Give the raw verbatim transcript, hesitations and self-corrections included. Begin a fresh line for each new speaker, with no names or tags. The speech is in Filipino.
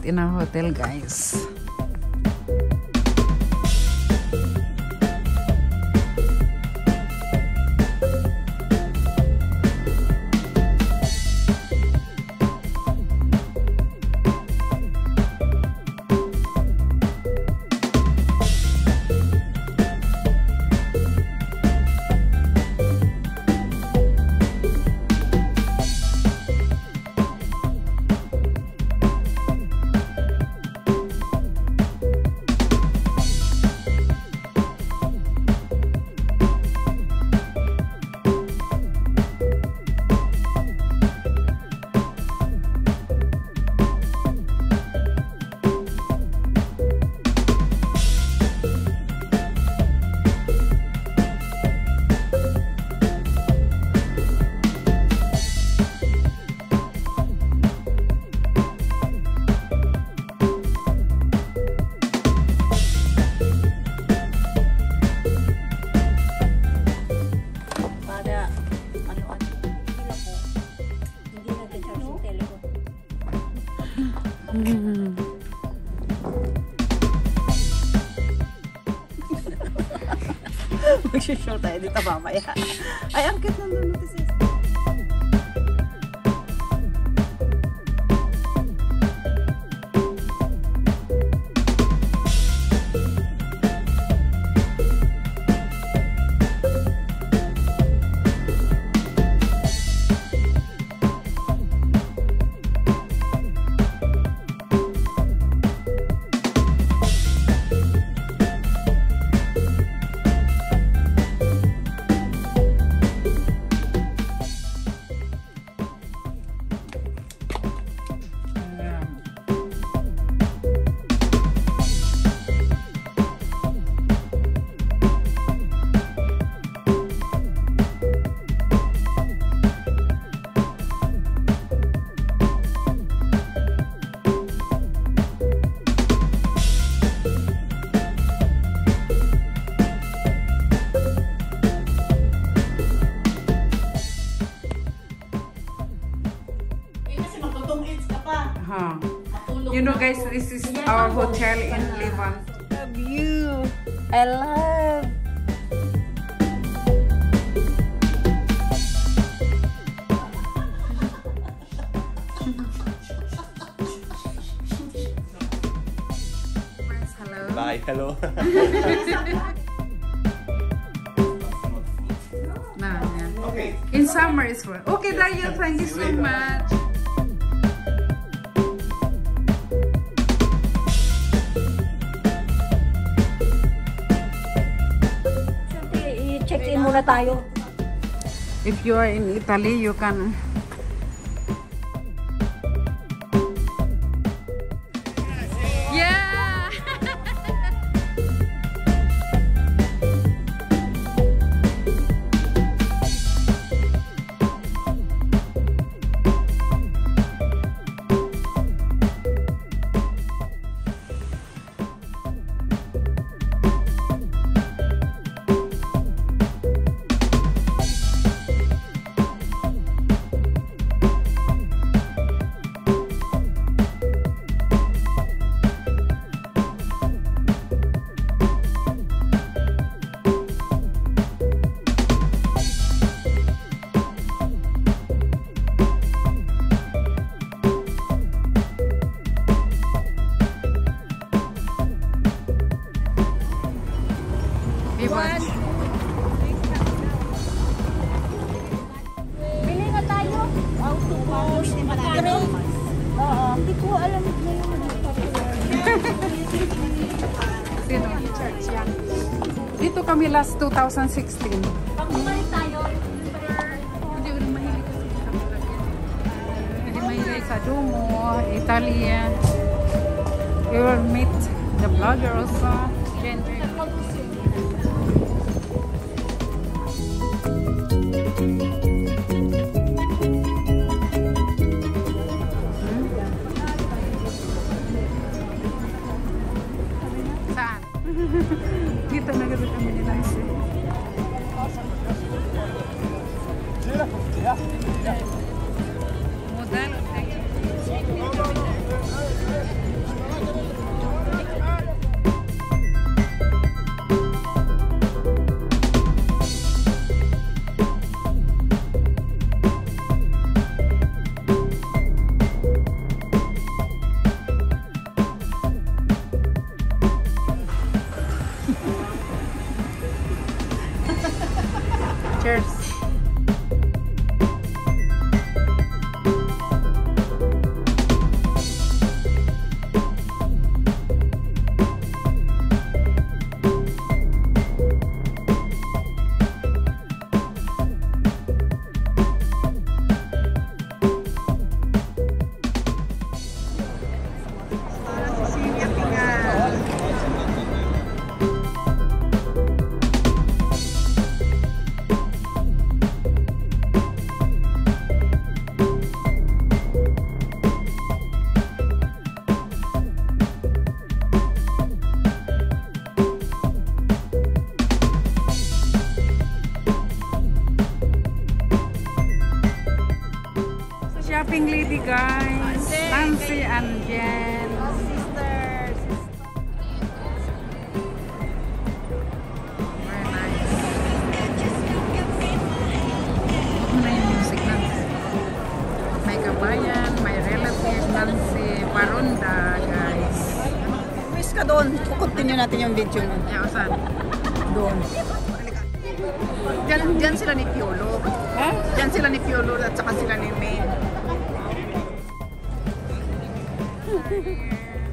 in our hotel, guys. Hmm. Mag-show tayo dito mamaya. Ay, ang cute nandun ito sis. Huh. You know guys, this is our hotel in Milano. The view. I love. Hello.
Bye, hello.
Nah, yeah.
Okay.
In summer it's fun. Okay, Dario, thank you so much.
Check-in muna tayo.
If you are in Italy, you can. Yeah.
Bili nga tayo. Autobus. Oo. Hindi ko alam na yung
Sino? Church yan. Dito kami last two thousand sixteen.
Pag bumalik tayo,
Hindi ko rin mahilig kasi sa mga Hindi mahilig sa Duomo, Italia. You will meet the blogger also. Gender. Saan? Dito na gano'n kami ni Nancy. Modelo. Cheers! Shopping lady guys, Nancy and Jen.
Sisters.
Very nice. May music Nancy. May kabayan, may relative Nancy, Paronda guys.
Miss ka doon. Continue natin yung video mo.
Yeah, saan?
Doon.
Diyan, diyan sila ni Piolo.
Ha?
Diyan sila ni Piolo at saka sila ni May.